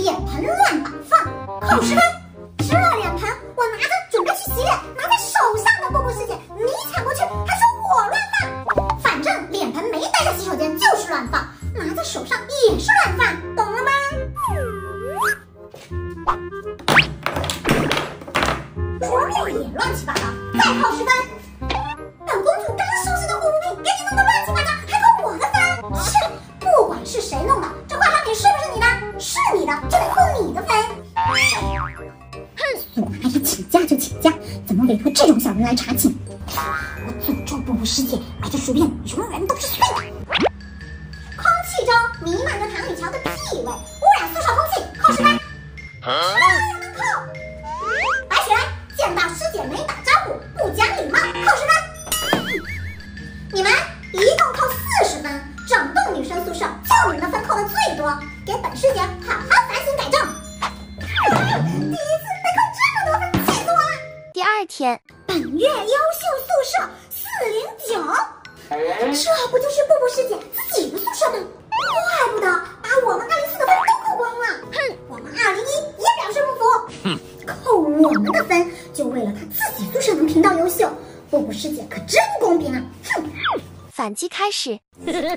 脸盆乱摆放，扣10分。这脸盆我拿着准备去洗脸，拿在手上的布布师姐，你抢过去还说我乱放，反正脸盆没带到洗手间就是乱放，拿在手上也是乱放，懂了吗？桌面也乱七八糟，再扣10分。本公主刚收拾的护肤品给你弄得乱七八糟，还扣我的分。是，不管是谁弄的，这化妆品是不是你的？是你的就得扣你的分。苏阿姨请假就请假，怎么委托这种小人来查寝？我诅咒布布师姐买这薯片永远都是碎的。空气中弥漫着唐雨乔的屁味，污染宿舍空气，扣10分。这能扣？白雪见到师姐没打招呼，不讲礼貌，扣10分。你们一共扣40分，整栋女生宿舍就你们的分扣的最多，给本师姐好好反省改正。第一次被扣这么多分，气死我了！ 第2天， 本月优秀宿舍409，这不就是布布师姐自己的宿舍吗？怪不得把我们204的分都扣光了。哼，我们201也表示不服。扣我们的分，就为了他自己宿舍能评到优秀，布布师姐可真不公平啊！哼！ 反击开始。 苏社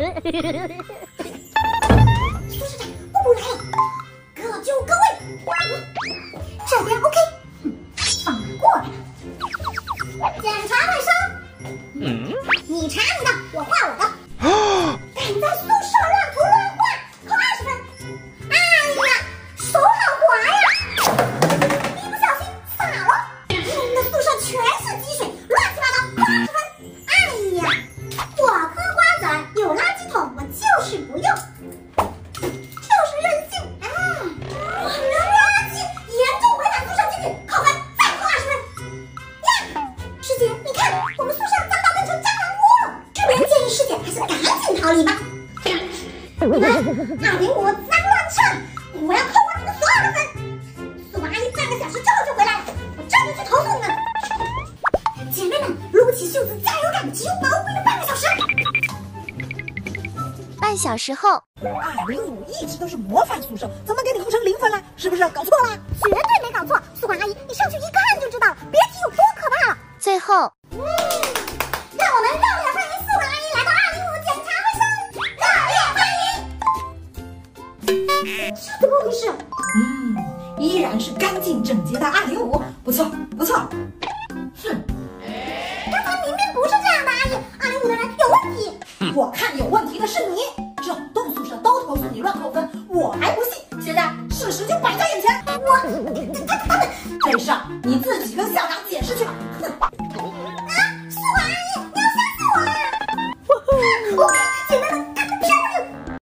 长，布布来了，各就各位。这边 OK， 放马过来。检查卫生。你查你的，我画我的。敢在宿舍乱涂乱画，扣20分。哎呀，手好滑呀！一不小心洒了，我们的宿舍全是积水，乱七八糟，扣20分。哎呀，我嗑瓜子儿有垃圾桶，我就是不用，就是任性。我扔垃圾，严重违反宿舍纪律，扣分，再扣20分。呀，师姐，你看我们宿舍脏到变成蟑螂窝了，这边建议师姐还是赶紧逃离吧。你们205脏乱差，我要扣光你们所有的分。苏阿姨半个小时之后就回来了，我这就去投诉你们。姐妹们，撸起袖子加油感，只有宝贵的半个小时。 半小时后 ，205一直都是模范宿舍，怎么给你扣成0分了？是不是搞错了？ 绝对没搞错，苏阿姨，你上去一看就知道了，别提有多可怕了。 最后， 让我们热烈欢迎苏阿姨来到205检查卫生，热烈欢迎。这怎么回事？ 依然是干净整洁的205，不错不错。哼， 刚才明明不是这样的，阿姨，205的人有问题。 我看有问题的是你，整栋宿舍都投诉你乱扣分，我还不信。现在事实就摆在眼前， 这这事你自己